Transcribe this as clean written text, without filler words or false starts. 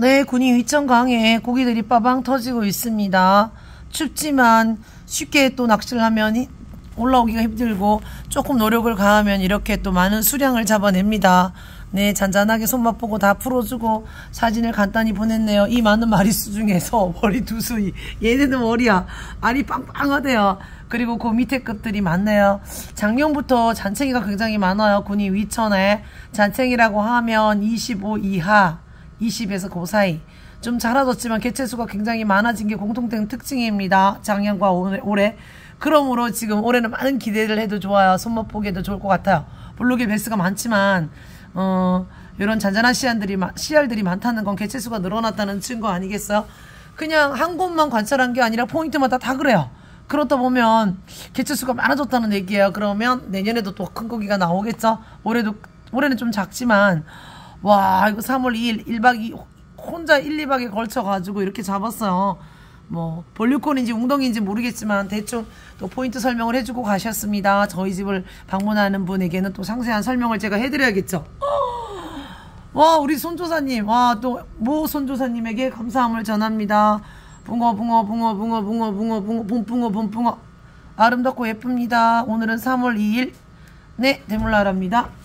네, 군위 위천 강에 고기들이 빠방 터지고 있습니다. 춥지만 쉽게 또 낚시를 하면 올라오기가 힘들고 조금 노력을 가하면 이렇게 또 많은 수량을 잡아냅니다. 네, 잔잔하게 손맛 보고 다 풀어주고 사진을 간단히 보냈네요. 이 많은 마리수 중에서 머리 두수이, 얘네는 머리야, 알이 빵빵하대요. 그리고 그 밑에 것들이 많네요. 작년부터 잔챙이가 굉장히 많아요. 군위 위천에 잔챙이라고 하면 25 이하, 20에서 그 사이. 좀 작아졌지만 개체수가 굉장히 많아진 게 공통된 특징입니다. 작년과 올해. 그러므로 지금 올해는 많은 기대를 해도 좋아요. 손맛 보기에도 좋을 것 같아요. 블루길 베스가 많지만 이런 잔잔한 씨알들이 많다는 건 개체수가 늘어났다는 증거 아니겠어요? 그냥 한 곳만 관찰한 게 아니라 포인트마다 다 그래요. 그렇다 보면 개체수가 많아졌다는 얘기예요. 그러면 내년에도 또 큰 고기가 나오겠죠? 올해는 좀 작지만 와, 이거 3월 2일 1박 2일 혼자 1, 2박에 걸쳐가지고 이렇게 잡았어요. 뭐 볼륨콘인지 웅덩이인지 모르겠지만 대충 또 포인트 설명을 해주고 가셨습니다. 저희 집을 방문하는 분에게는 또 상세한 설명을 제가 해드려야겠죠. 와, 우리 손조사님, 와, 또 모 손조사님에게 감사함을 전합니다. 붕어 아름답고 예쁩니다. 오늘은 3월 2일 네, 대물나라입니다.